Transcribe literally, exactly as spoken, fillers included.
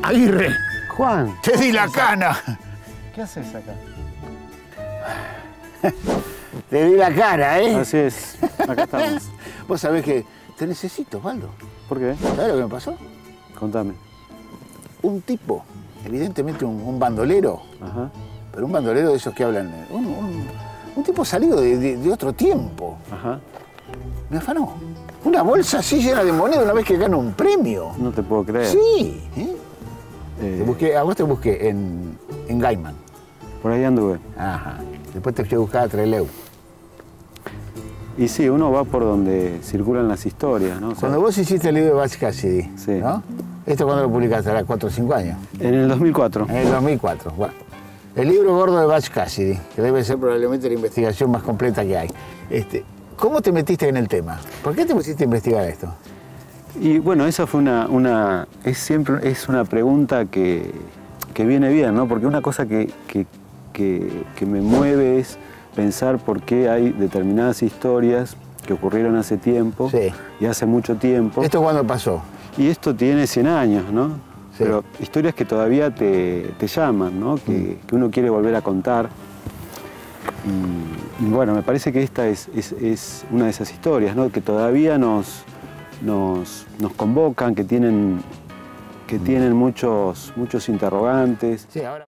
Aguirre, Juan. te di la cana. ¿Qué haces acá? Te di la cara, ¿eh? Así es, acá estamos. Vos sabés que te necesito, Osvaldo. ¿Por qué? ¿Sabés lo que me pasó? Contame. Un tipo, evidentemente un, un bandolero, Ajá. pero un bandolero de esos que hablan, un, un, un tipo salido de, de, de otro tiempo. Ajá. Me afanó. Una bolsa así llena de moneda una vez que gana un premio. No te puedo creer. Sí. ¿eh? Eh, Te busqué, a vos te busqué en, en Gaiman. Por ahí anduve. Ajá. Después te fui a buscar a Trelew. Y sí, uno va por donde circulan las historias, ¿no? O sea, Cuando vos hiciste el libro de Butch Cassidy, Sí. ¿no? ¿Esto cuándo lo publicaste? ¿Hará cuatro o cinco años? en el dos mil cuatro. En el dos mil cuatro. Bueno, el libro gordo de Butch Cassidy, que debe ser probablemente la investigación más completa que hay. Este, ¿Cómo te metiste en el tema? ¿Por qué te pusiste a investigar esto? Y bueno, esa fue una, una es siempre es una pregunta que, que viene bien, ¿no? Porque una cosa que, que, que, que me mueve es pensar por qué hay determinadas historias que ocurrieron hace tiempo Sí. y hace mucho tiempo. ¿Esto cuándo pasó? Y esto tiene cien años, ¿no? Sí. Pero historias que todavía te, te llaman, ¿no? Que, que uno quiere volver a contar. Y, y bueno, me parece que esta es, es, es una de esas historias, ¿no? Que todavía nos, nos, nos convocan, que tienen, que tienen muchos, muchos interrogantes. Sí, ahora...